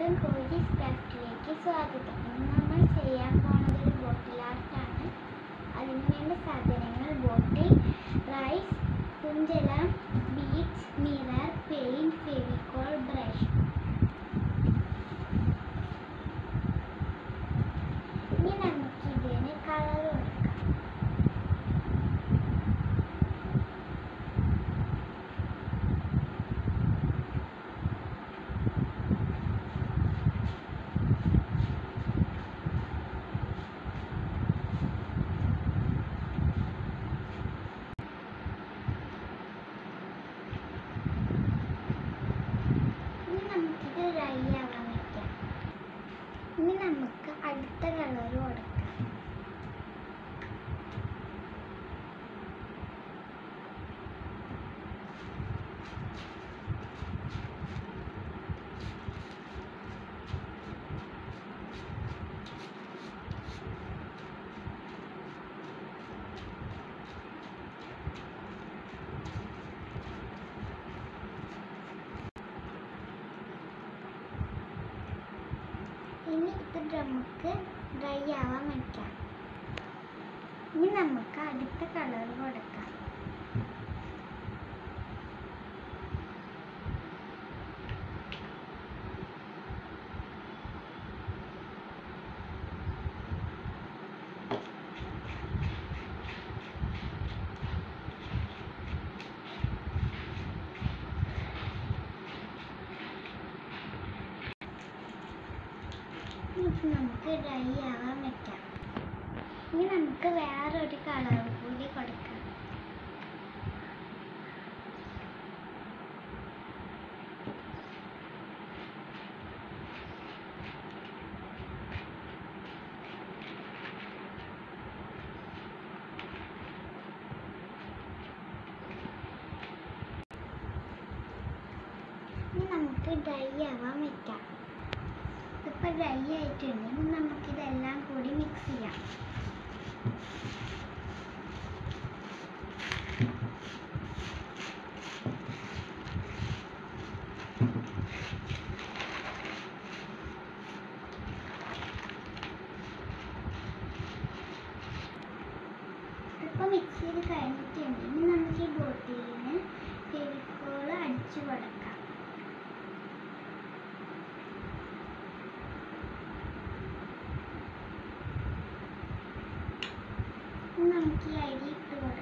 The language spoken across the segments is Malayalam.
എല്ലാവർക്കും കോജീസ് ക്രാഫ്റ്റിലേക്ക് സ്വാഗതം. ഇന്ന് നമ്മൾ ചെയ്യാൻ പോകുന്നത് ഒരു ബോട്ടിൽ ആർട്ടാണ്. അതിന് വേണ്ട സാധനങ്ങൾ ബോട്ടിൽ, റൈസ്, കുഞ്ചലം, beads, mirror, paint, Fevicol, brush. ഇനി നമുക്ക് ഇതിന് കളർ കൊടുക്കാം. ഇനി നമുക്ക് അടുത്ത കളർ കൊടുക്കാം. ഇനി ഇത് നമുക്ക് ഡ്രൈ ആവാൻ വയ്ക്കാം. ഇനി നമുക്ക് അടുത്ത കളർ കൊടുക്കാം. നമുക്ക് ഡ്രൈ ആവാൻ വയ്ക്കാം. ഇനി നമുക്ക് വേറൊരു കളർ കൂടി കൊടുക്കാം. ഇനി നമുക്ക് ഡ്രൈ ആവാൻ വയ്ക്കാം. ഇപ്പോൾ ഡ്രൈ ആയിട്ടുണ്ടെങ്കിൽ നമുക്കിതെല്ലാം കൂടി മിക്സ് ചെയ്യാം. ഇപ്പോൾ മിക്സ് ചെയ്ത് കഴിഞ്ഞിട്ടുണ്ടെങ്കിൽ നമുക്ക് ഈ ബോട്ടിലിന് ഫെവിക്കോൾ അടിച്ചു കൊടുക്കാം. നമുക്ക് ഈ അരി ഇട്ട് കൊടുക്കാം.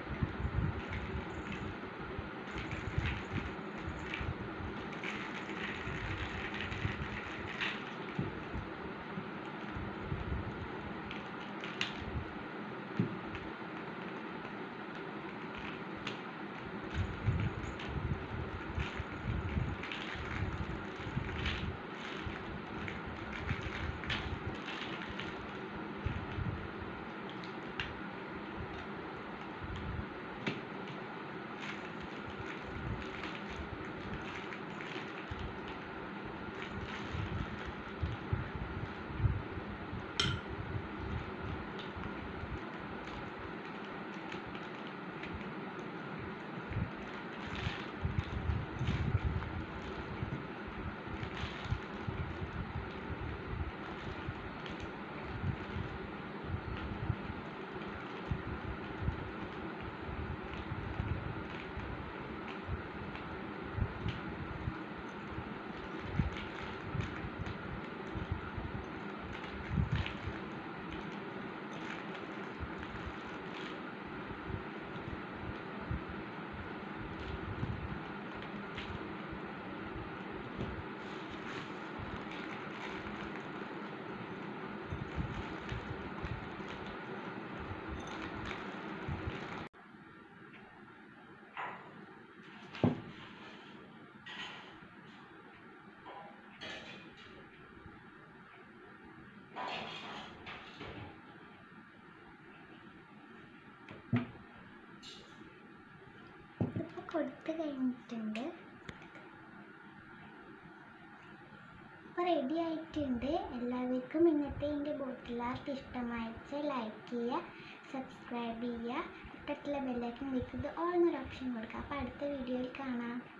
കൊടുത്തു കഴിഞ്ഞിട്ടുണ്ട്. അപ്പോൾ റെഡി ആയിട്ടുണ്ട്. എല്ലാവർക്കും ഇന്നത്തെ എൻ്റെ ബോട്ടിൽ ആർട്ട് ഇഷ്ടമായിച്ച് ലൈക്ക് ചെയ്യുക, സബ്സ്ക്രൈബ് ചെയ്യുക, തൊട്ടടുത്തുള്ള ബെല്ലൈക്കൺ ക്ലിക്ക് ചെയ്ത് ഓൾ എന്നൊരു ഓപ്ഷൻ കൊടുക്കുക. അപ്പോൾ അടുത്ത വീഡിയോയിൽ കാണാം.